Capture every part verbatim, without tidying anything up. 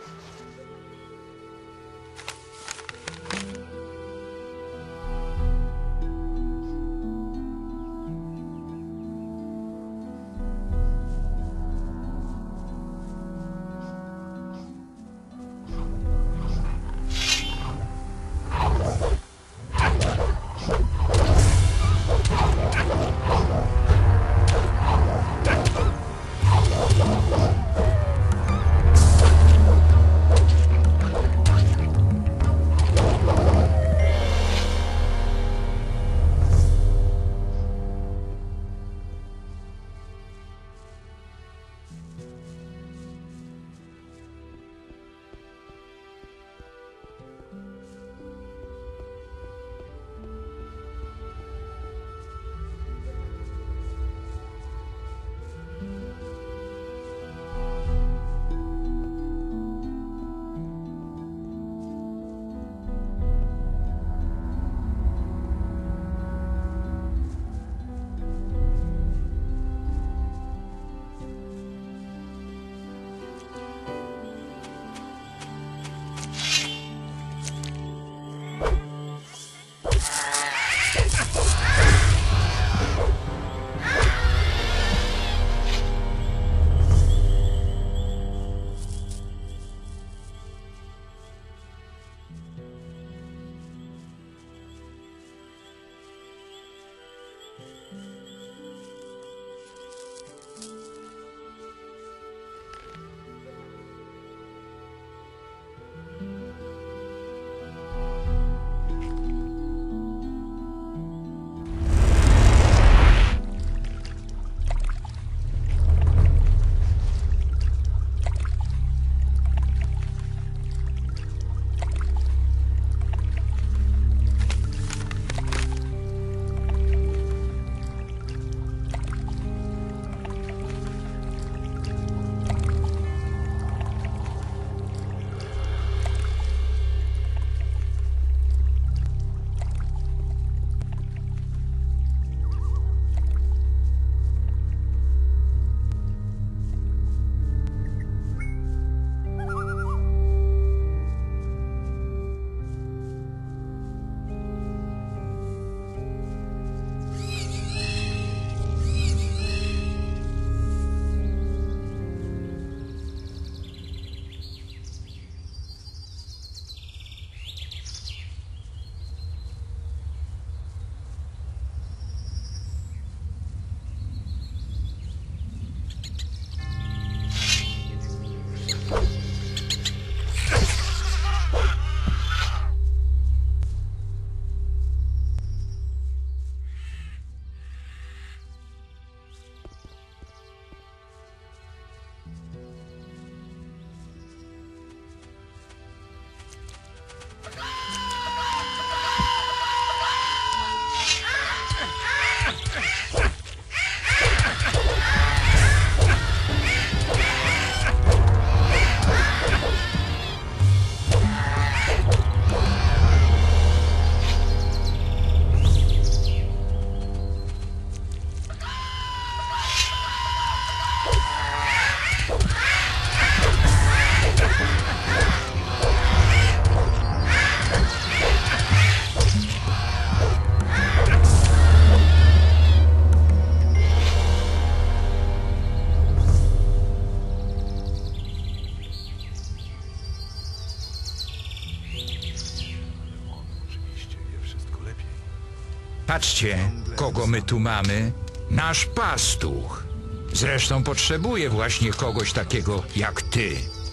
Patrzcie, kogo my tu mamy. Nasz pastuch. Zresztą potrzebuje właśnie kogoś takiego jak ty.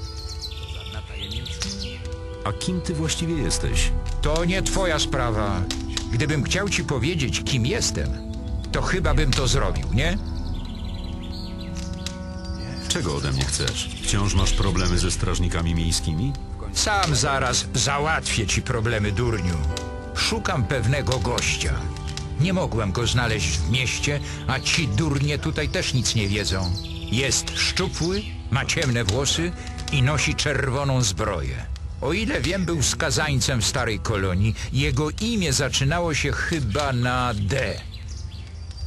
A kim ty właściwie jesteś? To nie twoja sprawa. Gdybym chciał ci powiedzieć, kim jestem, to chyba bym to zrobił, nie? Czego ode mnie chcesz? Wciąż masz problemy ze strażnikami miejskimi? Sam zaraz załatwię ci problemy, durniu. Szukam pewnego gościa. Nie mogłem go znaleźć w mieście, a ci durnie tutaj też nic nie wiedzą. Jest szczupły, ma ciemne włosy i nosi czerwoną zbroję. O ile wiem, był skazańcem w starej kolonii. Jego imię zaczynało się chyba na D.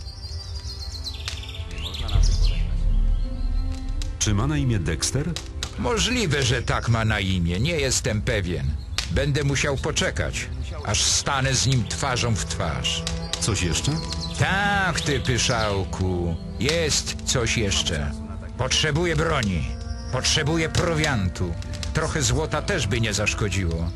Czy ma na imię Dexter? Możliwe, że tak ma na imię, nie jestem pewien. Będę musiał poczekać, aż stanę z nim twarzą w twarz. Coś jeszcze? Tak, ty pyszałku, jest coś jeszcze. Potrzebuję broni, potrzebuję prowiantu. Trochę złota też by nie zaszkodziło.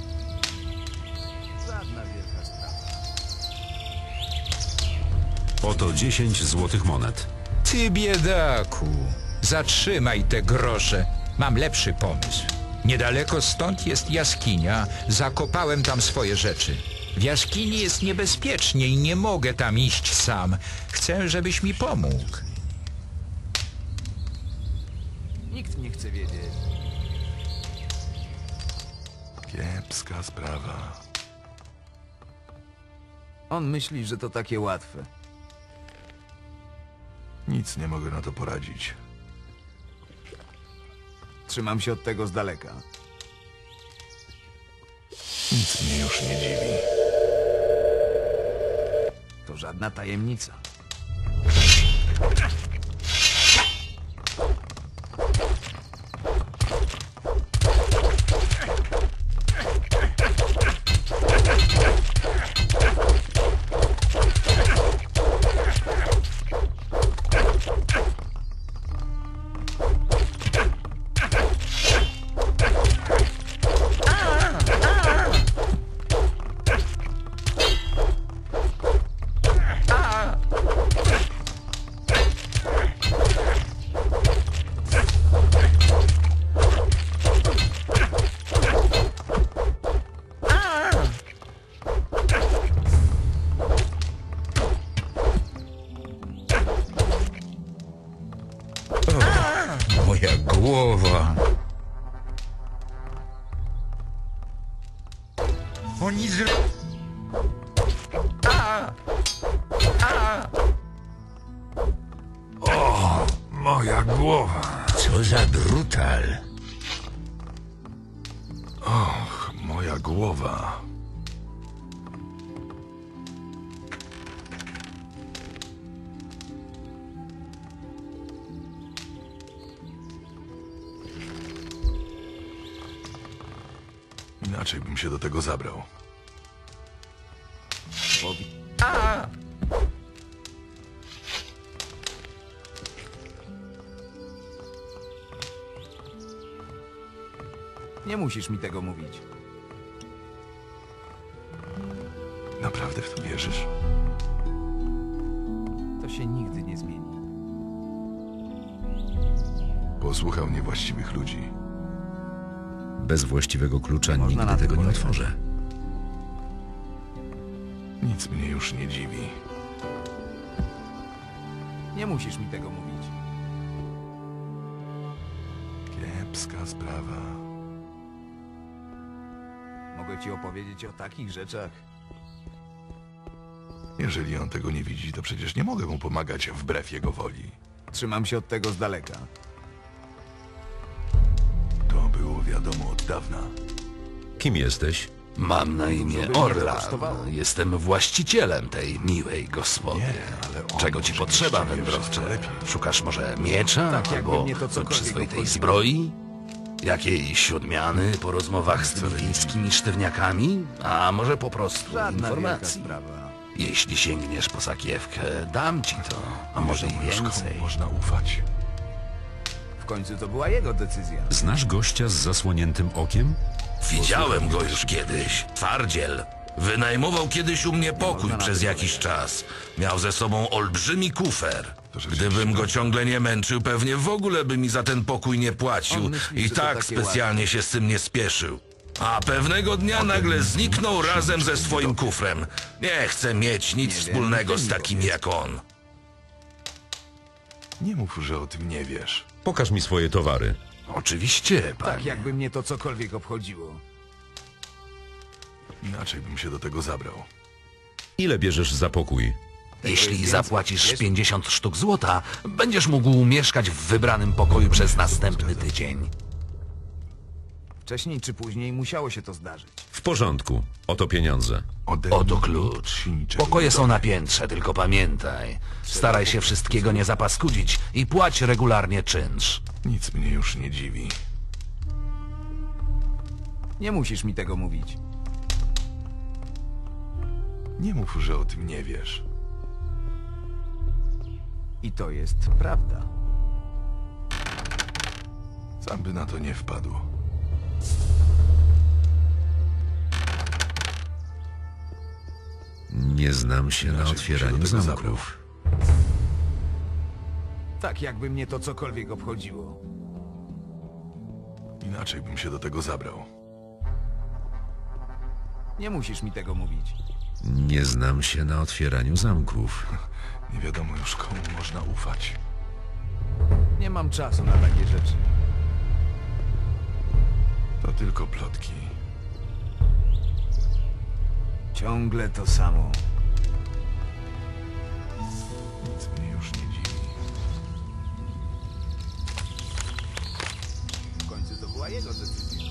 Oto dziesięć złotych monet. Ty biedaku, zatrzymaj te grosze. Mam lepszy pomysł. Niedaleko stąd jest jaskinia. Zakopałem tam swoje rzeczy. W jaskini jest niebezpiecznie i nie mogę tam iść sam. Chcę, żebyś mi pomógł. Nikt nie chce wiedzieć. Kiepska sprawa. On myśli, że to takie łatwe. Nic nie mogę na to poradzić. Trzymam się od tego z daleka. Nic mnie już nie dziwi. To żadna tajemnica. Moja głowa. Oni zro... A! A! Moja głowa. Co za brutal. Och, moja głowa. Inaczej bym się do tego zabrał. Powi... A! Nie musisz mi tego mówić. Naprawdę w to wierzysz? To się nigdy nie zmieni. Posłuchał niewłaściwych ludzi. Bez właściwego klucza Można nigdy na tym tego nie polegać. otworzę. Nic mnie już nie dziwi. Nie musisz mi tego mówić. Kiepska sprawa. Mogę ci opowiedzieć o takich rzeczach. Jeżeli on tego nie widzi, to przecież nie mogę mu pomagać wbrew jego woli. Trzymam się od tego z daleka. To było wiadomo od dawna. Kim jesteś? Mam na by imię mnie Orlan. kosztowało. Jestem właścicielem tej miłej gospody. Nie, ale on Czego ci może potrzeba, jeszcze wie wszystko wędrowcze? lepiej. Szukasz może miecza Tak, jakby albo mnie to cokolwiek przyzwoitej obchodziło. zbroi? Jakiejś odmiany po rozmowach z tymi wiejskimi sztywniakami? A może po prostu Żadna wielka informacji? sprawa. Jeśli sięgniesz po sakiewkę, dam ci to, a może i Wiadomo już, komu więcej. można ufać. W końcu to była jego decyzja. Znasz gościa z zasłoniętym okiem? Widziałem go już kiedyś. Twardziel. Wynajmował kiedyś u mnie pokój przez jakiś czas. Miał ze sobą olbrzymi kufer. To rzeczywiście Gdybym go tak. ciągle nie męczył, pewnie w ogóle by mi za ten pokój nie płacił. On myśli, I że to tak takie specjalnie się z tym nie spieszył. A pewnego dnia nagle zniknął razem ze swoim kufrem. Nie chcę mieć nic Nie wiem, wspólnego ty z mi takim powiedz. jak on. Nie mów, że o tym nie wiesz. Pokaż mi swoje towary. Oczywiście, Tak panie. jakby mnie to cokolwiek obchodziło. Inaczej bym się do tego zabrał. Ile bierzesz za pokój? Jeśli więcej, zapłacisz wiesz? pięćdziesiąt sztuk złota, będziesz mógł mieszkać w wybranym pokoju przez następny tydzień. Wcześniej czy później musiało się to zdarzyć. W porządku. Oto pieniądze. Ode mnie Oto nikt klucz. ci niczego Pokoje nie są dowie. na piętrze, tylko pamiętaj. Staraj się wszystkiego nie zapaskudzić i płać regularnie czynsz. Nic mnie już nie dziwi. Nie musisz mi tego mówić. Nie mów, że o tym nie wiesz. I to jest prawda. Sam by na to nie wpadł. Nie znam się na Inaczej bym się otwieraniu do tego zamków. Tak jakby mnie to cokolwiek obchodziło. Inaczej bym się do tego zabrał. Nie musisz mi tego mówić. Nie znam się na otwieraniu zamków. Nie wiadomo już, komu można ufać. Nie mam czasu na takie rzeczy. To tylko plotki. Ciągle to samo. Nic mnie już nie dziwi. W końcu to była jego decyzja.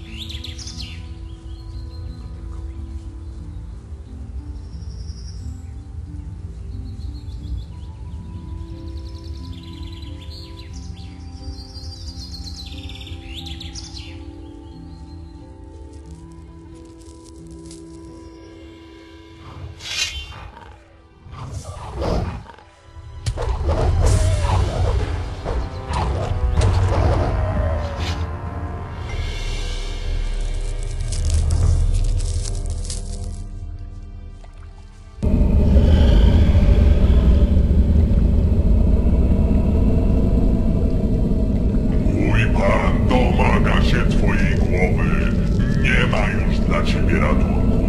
Mój pan domaga się twojej głowy. Nie ma już dla ciebie ratunku.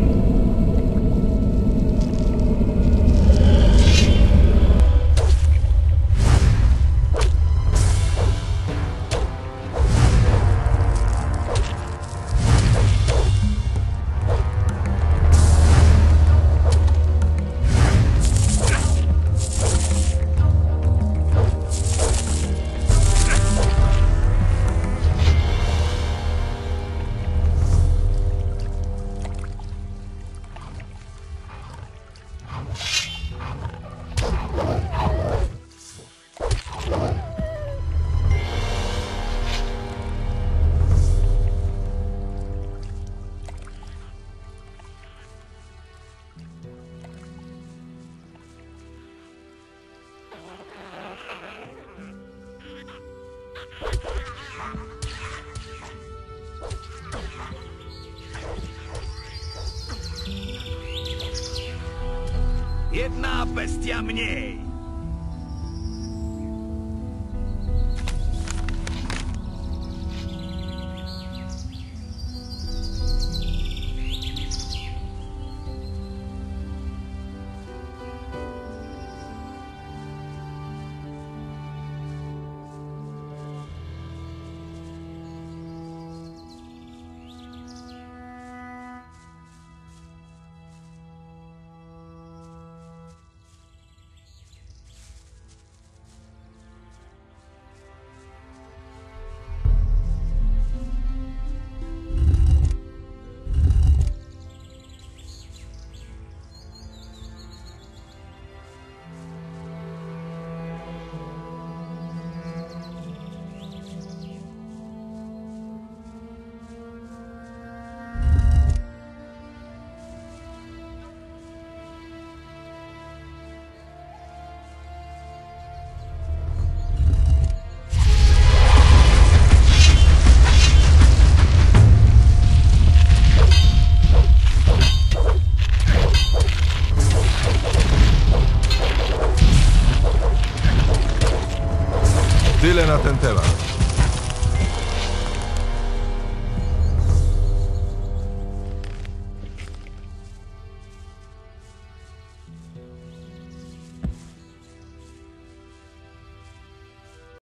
Jedna bestia mniej! Tyle na ten temat.